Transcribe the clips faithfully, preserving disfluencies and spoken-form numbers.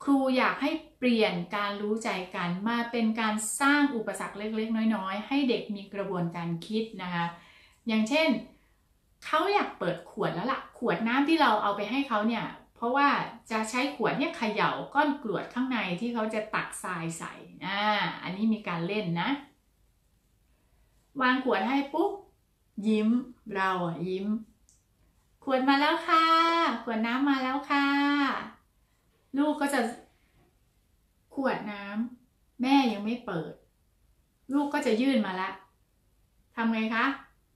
ครูอยากให้เปลี่ยนการรู้ใจกันมาเป็นการสร้างอุปสรรคเล็กๆน้อยๆให้เด็กมีกระบวนการคิดนะคะอย่างเช่นเขาอยากเปิดขวดแล้วล่ะขวดน้ำที่เราเอาไปให้เขาเนี่ยเพราะว่าจะใช้ขวดเนี่ยเขย่าก้อนกรวดข้างในที่เขาจะตักทรายใส่อ่าอันนี้มีการเล่นนะวางขวดให้ปุ๊บยิ้มเราอะยิ้มขวดมาแล้วค่ะขวดน้ำมาแล้วค่ะลูกก็จะขวดน้ำแม่ยังไม่เปิดลูกก็จะยื่นมาละทำไงคะ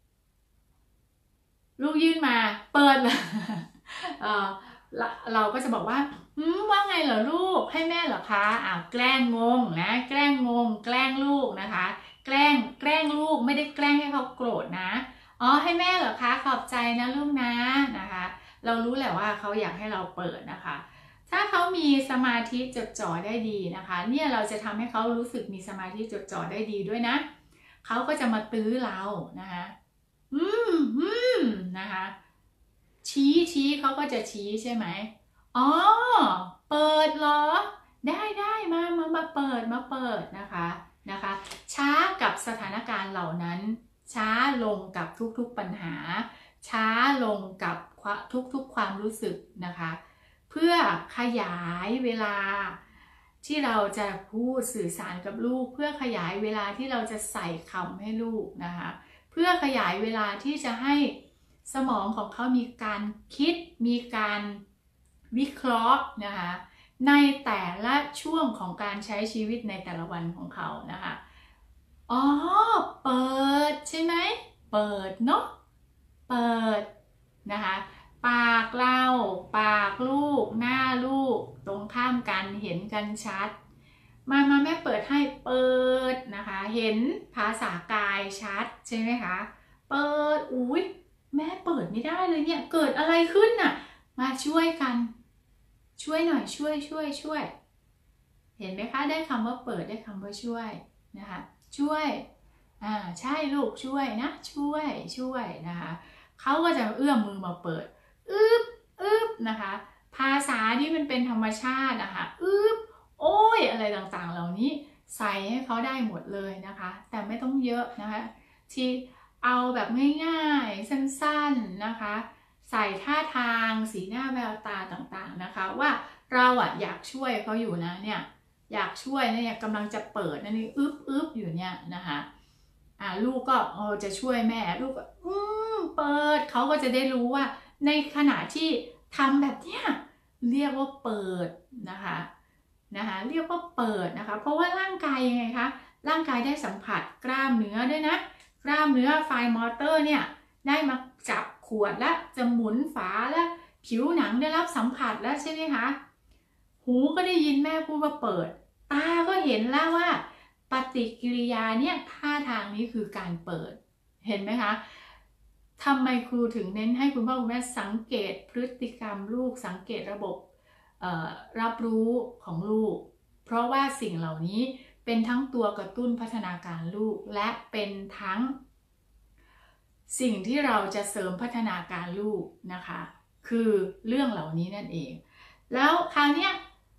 ลูกยื่นมาเปิดเลยเออเราก็จะบอกว่าหืมว่าไงเหรอลูกให้แม่เหรอคะอ่าแกล้งงงนะแกล้งงงแกล้งลูกนะคะแกล้งแกล้งลูกไม่ได้แกล้งให้เขาโกรธนะอ๋อให้แม่เหรอคะขอบใจนะลูกนะนะคะเรารู้แหละว่าเขาอยากให้เราเปิดนะคะถ้าเขามีสมาธิจดจ่อได้ดีนะคะเนี่ยเราจะทำให้เขารู้สึกมีสมาธิจดจ่อได้ดีด้วยนะเขาก็จะมาตื้อเรานะคะอืมอืมนะคะชี้ชี้เขาก็จะชี้ใช่ไหมอ๋อเปิดเหรอได้ได้มามามาเปิดมาเปิดนะคะนะคะช้ากับสถานการณ์เหล่านั้นช้าลงกับทุกๆปัญหาช้าลงกับทุกๆความรู้สึกนะคะเพื่อขยายเวลาที่เราจะพูดสื่อสารกับลูกเพื่อขยายเวลาที่เราจะใส่คำให้ลูกนะคะเพื่อขยายเวลาที่จะให้สมองของเขามีการคิดมีการวิเคราะห์นะคะในแต่ละช่วงของการใช้ชีวิตในแต่ละวันของเขานะคะอ๋อเปิดใช่ไหมเปิดเนาะเปิดนะคะปากเราปากลูกหน้าลูกตรงข้ามกันเห็นกันชัดมามาแม่เปิดให้เปิดนะคะเห็นภาษากายชัดใช่ไหมคะเปิดอุ๊ยแม่เปิดไม่ได้เลยเนี่ยเกิดอะไรขึ้นน่ะมาช่วยกันช่วยหน่อยช่วยช่วยช่วยเห็นไหมคะได้คำว่าเปิดได้คำว่าช่วยนะคะช่วยอ่าใช่ลูกช่วยนะช่วยช่วยนะคะเขาก็จะเอื้อมมือมาเปิดอึบอึบนะคะภาษาที่มันเป็นธรรมชาตินะคะอึบโอ้ยอะไรต่างๆเหล่านี้ใส่ให้เขาได้หมดเลยนะคะแต่ไม่ต้องเยอะนะคะที่เอาแบบง่ายๆสั้นๆนะคะใส่ท่าทางสีหน้าแววตาต่างๆนะคะว่าเราอะอยากช่วยเขาอยู่นะเนี่ยอยากช่วยเนี่ยกำลังจะเปิดนั่นนี่อึบอึบอยู่เนี่ยนะคะอ่าลูกก็เออจะช่วยแม่ลูกก็อืมเปิดเขาก็จะได้รู้ว่าในขณะที่ทำแบบเนี้ยเรียกว่าเปิดนะคะนะคะเรียกว่าเปิดนะคะเพราะว่าร่างกายยังไงคะร่างกายได้สัมผัสกล้ามเนื้อด้วยนะกล้ามเนื้อไฟมอเตอร์เนี่ยได้มาจับขวดและจะหมุนฝาและผิวหนังได้รับสัมผัสแล้วใช่ไหมคะหูก็ได้ยินแม่พูดว่าเปิดตาก็เห็นแล้วว่าปฏิกิริยาเนี่ยท่าทางนี้คือการเปิดเห็นไหมคะทำไมครูถึงเน้นให้คุณพ่อคุณแม่สังเกตพฤติกรรมลูกสังเกตระบบรับรู้ของลูกเพราะว่าสิ่งเหล่านี้เป็นทั้งตัวกระตุ้นพัฒนาการลูกและเป็นทั้งสิ่งที่เราจะเสริมพัฒนาการลูกนะคะคือเรื่องเหล่านี้นั่นเองแล้วคราวนี้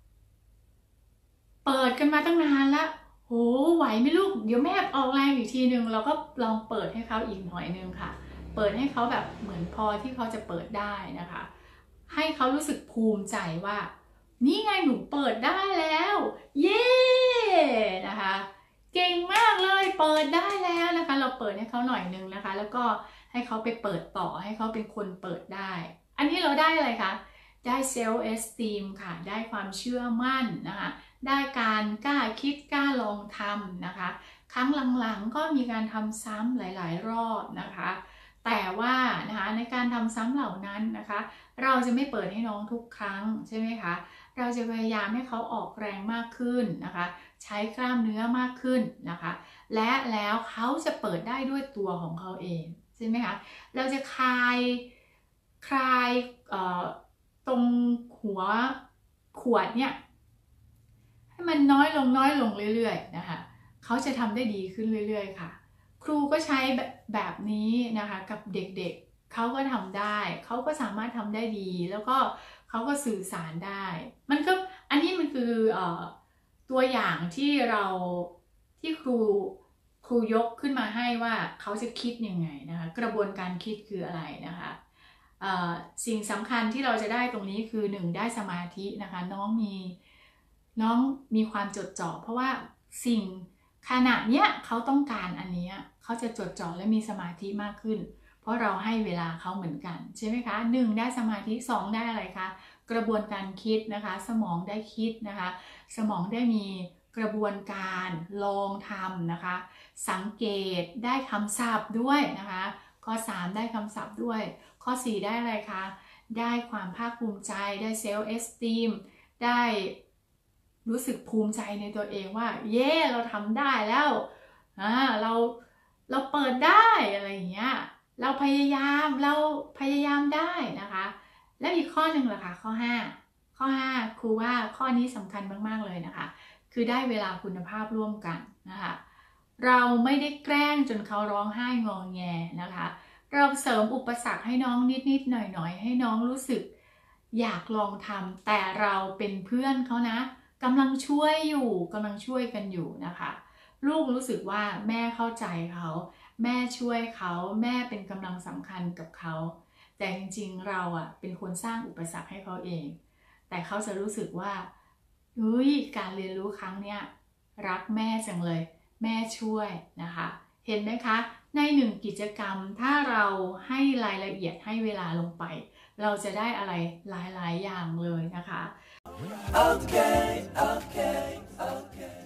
เปิดกันมาตั้งนานแล้วโหไหวไหมลูกเดี๋ยวแม่ออกแรงอีกทีนึงเราก็ลองเปิดให้เขาอีกหน่อยนึงค่ะเปิดให้เขาแบบเหมือนพอที่เขาจะเปิดได้นะคะให้เขารู้สึกภูมิใจว่านี่ไงหนูเปิดได้แล้วเย้นะคะเก่งมากเลยเปิดได้แล้วนะคะเราเปิดให้เขาหน่อยนึงนะคะแล้วก็ให้เขาไปเปิดต่อให้เขาเป็นคนเปิดได้อันนี้เราได้อะไรคะได้เซลฟ์เอสตีมค่ะได้ความเชื่อมั่นนะคะได้การกล้าคิดกล้าลองทำนะคะครั้งหลังๆก็มีการทำซ้ำหลายๆรอบนะคะแต่ว่านะคะในการทำซ้ำเหล่านั้นนะคะเราจะไม่เปิดให้น้องทุกครั้งใช่ไหมคะเราจะพยายามให้เขาออกแรงมากขึ้นนะคะใช้กล้ามเนื้อมากขึ้นนะคะและแล้วเขาจะเปิดได้ด้วยตัวของเขาเองใช่ไหมคะเราจะคลายคลายตรงหัวขวดเนี่ยให้มันน้อยลงน้อยลงเรื่อยๆนะคะเขาจะทำได้ดีขึ้นเรื่อยๆค่ะครูก็ใช้แบบนี้นะคะกับเด็กๆเขาก็ทำได้เขาก็สามารถทำได้ดีแล้วก็เขาก็สื่อสารได้มันก็อันนี้มันคือคือเอ่อตัวอย่างที่เราที่ครูครูยกขึ้นมาให้ว่าเขาจะคิดยังไงนะคะกระบวนการคิดคืออะไรนะคะสิ่งสำคัญที่เราจะได้ตรงนี้คือหนึ่งได้สมาธินะคะน้องมีน้องมีความจดจ่อเพราะว่าสิ่งขณะเนี้ยเขาต้องการอันนี้เขาจะจดจ่อและมีสมาธิมากขึ้นเพราะเราให้เวลาเขาเหมือนกันใช่ไหมคะหนึ่งได้สมาธิสองได้อะไรคะกระบวนการคิดนะคะสมองได้คิดนะคะสมองได้มีกระบวนการลองทำนะคะสังเกตได้คำศัพท์ด้วยนะคะข้อสามได้คำศัพท์ด้วยข้อสี่ได้อะไรคะได้ความภาคภูมิใจได้เซลฟ์เอสติมได้รู้สึกภูมิใจในตัวเองว่าเย่เราทำได้แล้วอ่าเราเราเปิดได้อะไรอย่างเงี้ยเราพยายามเราพยายามได้นะคะแล้วอีกข้อหนึ่งล่ะค่ะข้อห้าข้อห้าครูว่าข้อนี้สำคัญมากๆเลยนะคะคือได้เวลาคุณภาพร่วมกันนะคะเราไม่ได้แกล้งจนเขาร้องไห้งอแงนะคะเราเสริมอุปสรรคให้น้องนิดๆหน่อยๆให้น้องรู้สึกอยากลองทำแต่เราเป็นเพื่อนเขานะกำลังช่วยอยู่กำลังช่วยกันอยู่นะคะลูกรู้สึกว่าแม่เข้าใจเขาแม่ช่วยเขาแม่เป็นกำลังสำคัญกับเขาแต่จริงๆเราอ่ะเป็นคนสร้างอุปสรรคให้เขาเองแต่เขาจะรู้สึกว่าเฮ้ยการเรียนรู้ครั้งเนี้ยรักแม่จังเลยแม่ช่วยนะคะเห็นไหมคะในหนึ่งกิจกรรมถ้าเราให้รายละเอียดให้เวลาลงไปเราจะได้อะไรหลายๆอย่างเลยนะคะ Okay, okay, okay.